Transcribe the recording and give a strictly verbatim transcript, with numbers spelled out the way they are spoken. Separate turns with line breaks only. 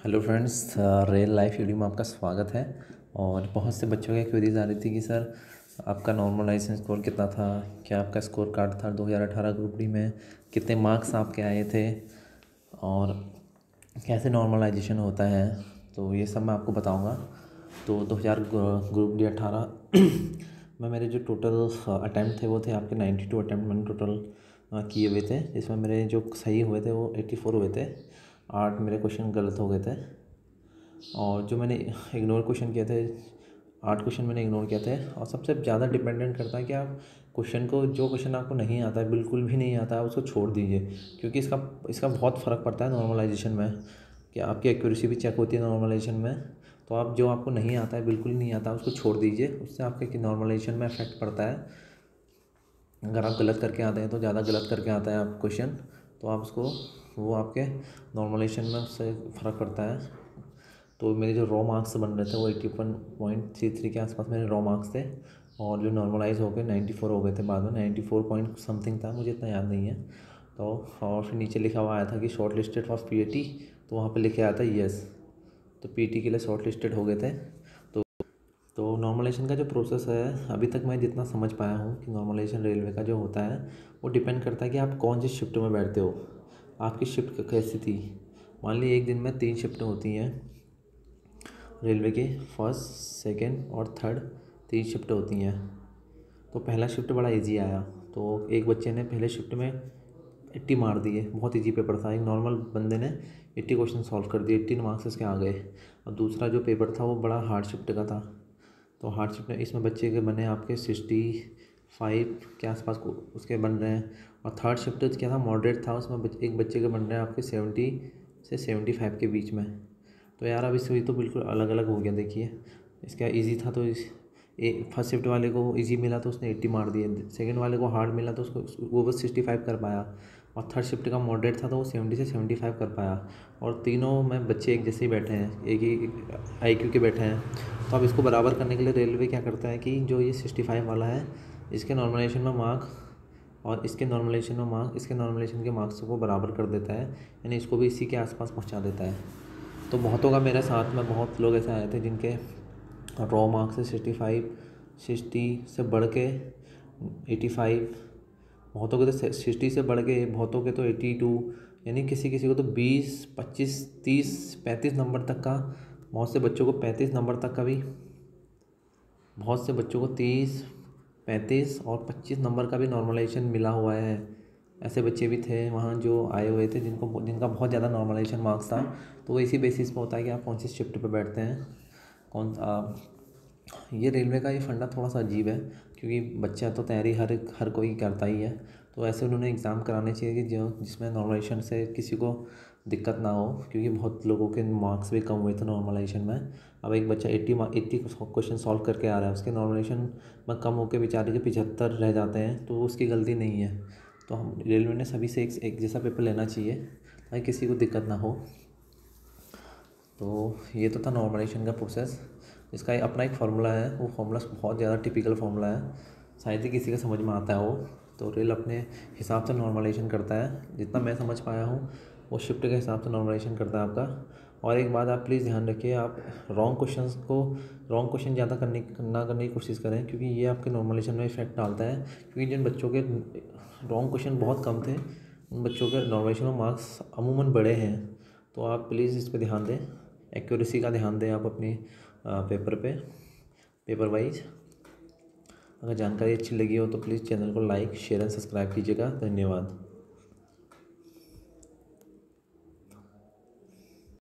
Hello friends, real life video में आपका स्वागत है। और बहुत से बच्चों की क्वेरीज आ रही थी कि सर आपका नॉर्मलाइजेशन स्कोर कितना था, क्या आपका स्कोर कार्ड था दो हज़ार अठारह ग्रुप डी में, कितने मार्क्स आपके आए थे और कैसे नॉर्मलाइजेशन होता है। तो ये सब मैं आपको बताऊंगा। तो दो हज़ार ग्रुप डी अठारह में मेरे जो टोटल अटैम्प्ट थे वो थे आपके नाइन्टी टू अटैम्प्ट मैंने टोटल किए हुए थे, जिसमें मेरे जो सही हुए थे वो एट्टी फोर हुए थे। आठ मेरे क्वेश्चन गलत हो गए थे और जो मैंने इग्नोर क्वेश्चन किए थे, आठ क्वेश्चन मैंने इग्नोर किए थे। और सबसे ज़्यादा डिपेंडेंट करता है कि आप क्वेश्चन को, जो क्वेश्चन आपको नहीं आता है, बिल्कुल भी नहीं आता है, उसको छोड़ दीजिए, क्योंकि इसका इसका बहुत फ़र्क पड़ता है नॉर्मलाइजेशन में कि आपकी एक्यूरेसी भी चेक होती है नॉर्मलाइजेशन में। तो आप जो आपको नहीं आता है, बिल्कुल ही नहीं आता, उसको छोड़ दीजिए, उससे आपके नॉर्मलाइजेशन में इफेक्ट पड़ता है। अगर आप गलत करके आते हैं तो ज़्यादा गलत करके आता है आप क्वेश्चन, तो आप उसको, वो आपके नॉर्मलाइजेशन में उससे फ़र्क पड़ता है। तो मेरे जो रॉ मार्क्स बन रहे थे वो eighty one point three three के आसपास मेरे रॉ मार्क्स थे, और जो नॉर्मलाइज हो गए नाइन्टी फोर हो गए थे बाद में, नाइन्टी फोर पॉइंट समथिंग था, मुझे इतना याद नहीं है। तो और फिर नीचे लिखा हुआ आया था कि shortlisted for P A T, तो वहाँ पे लिखे आया था यस, तो पी ए टी के लिए शॉर्ट लिस्टेड हो गए थे। तो तो नॉर्मलाइजेशन का जो प्रोसेस है, अभी तक मैं जितना समझ पाया हूँ कि नॉर्मलाइजेशन रेलवे का जो होता है वो डिपेंड करता है कि आप कौन सी शिफ्ट में बैठते हो, आपकी शिफ्ट कैसी थी। मान लीजिए एक दिन में तीन शिफ्टें होती हैं रेलवे की, फर्स्ट, सेकंड और थर्ड, तीन शिफ्ट होती हैं। तो पहला शिफ्ट बड़ा इजी आया, तो एक बच्चे ने पहले शिफ्ट में एट्टी मार दिए, बहुत इजी पेपर था, एक नॉर्मल बंदे ने एट्टी क्वेश्चन सॉल्व कर दिए, एट्टीन मार्क्स इसके आ गए। और दूसरा जो पेपर था वो बड़ा हार्ड शिफ्ट का था, तो हार्ड शिफ्ट में इसमें बच्चे के बने आपके सिक्सटी फाइव के आसपास को उसके बन रहे हैं। और थर्ड शिफ्ट क्या था, मॉडरेट था, उसमें एक बच्चे के बन रहे हैं आपके सेवेंटी से सेवेंटी फाइव के बीच में। तो यार अब इसमें तो बिल्कुल अलग अलग हो गया। देखिए इसका इजी था तो इस एक फर्स्ट शिफ्ट वाले को इजी मिला तो उसने एट्टी मार दिए, सेकंड वाले को हार्ड मिला तो उसको वो बस सिक्सटी फाइव कर पाया, और थर्ड शिफ्ट का मॉडरेट था तो वो सेवेंटी से सेवेंटी फाइव कर पाया। और तीनों में बच्चे एक जैसे ही बैठे हैं, एक ही आई क्यू के बैठे हैं। तो अब इसको बराबर करने के लिए रेलवे क्या करता है कि जो ये सिक्सटी फाइव वाला है, इसके नॉर्मलाइजेशन में मार्क और इसके नॉर्मलाइजेशन में मार्क, इसके नॉर्मलाइजेशन के मार्क्स को बराबर कर देता है, यानी इसको भी इसी के आसपास पहुंचा देता है। तो बहुतों का, मेरे साथ में बहुत लोग ऐसे आए थे जिनके रॉ मार्क्स से सिक्सटी फाइव, सिक्सटी से बढ़ के एटी फाइव, बहुतों के तो सिक्सटी से बढ़ के, बहुतों के तो एटी टू, यानी किसी किसी को तो बीस, पच्चीस, तीस, पैंतीस नंबर तक का, बहुत से बच्चों को पैंतीस नंबर तक का भी, बहुत से बच्चों को तीस, पैंतीस और पच्चीस नंबर का भी नॉर्मलाइजेशन मिला हुआ है। ऐसे बच्चे भी थे वहाँ जो आए हुए थे जिनको जिनका बहुत ज़्यादा नॉर्मलाइजेशन मार्क्स था। तो वो इसी बेसिस पे होता है कि आप कौन सी शिफ्ट पे बैठते हैं, कौन आ, ये रेलवे का ये फंडा थोड़ा सा अजीब है, क्योंकि बच्चा तो तैयारी हर एक हर कोई करता ही है। तो ऐसे उन्होंने एग्ज़ाम कराने चाहिए कि जो जिसमें नॉर्मलाइजेशन से किसी को दिक्कत ना हो, क्योंकि बहुत लोगों के मार्क्स भी कम हुए थे नॉर्मलाइजेशन में। अब एक बच्चा एट्टी एट्टी क्वेश्चन सॉल्व करके आ रहा है, उसके नॉर्मलाइजेशन में कम होकर बेचारे के पिछहत्तर रह जाते हैं, तो उसकी गलती नहीं है। तो हम रेलवे ने सभी से एक, एक जैसा पेपर लेना चाहिए ताकि किसी को दिक्कत ना हो। तो ये तो था नॉर्मलाइजेशन का प्रोसेस। इसका अपना एक फार्मूला है, वो फार्मूला बहुत ज़्यादा टिपिकल फार्मूला है, शायद ही किसी का समझ में आता है वो। तो रेल अपने हिसाब से नॉर्मलाइजेशन करता है, जितना मैं समझ पाया हूँ वो शिफ्ट के हिसाब से नॉर्मलाइजेशन करता है आपका। और एक बात आप प्लीज़ ध्यान रखिए, आप रॉन्ग क्वेश्चंस को, रॉन्ग क्वेश्चन ज़्यादा करने ना करने की कोशिश करें, क्योंकि ये आपके नॉर्मलाइजेशन में इफेक्ट डालता है। क्योंकि जिन बच्चों के रॉन्ग क्वेश्चन बहुत कम थे, उन बच्चों के नॉर्मलाइजेशन में मार्क्स अमूमन बड़े हैं। तो आप प्लीज़ इस पर ध्यान दें, एक्यूरेसी का ध्यान दें आप अपनी पेपर पे, पेपर वाइज। अगर जानकारी अच्छी लगी हो तो प्लीज़ चैनल को लाइक, शेयर एंड सब्सक्राइब कीजिएगा। धन्यवाद।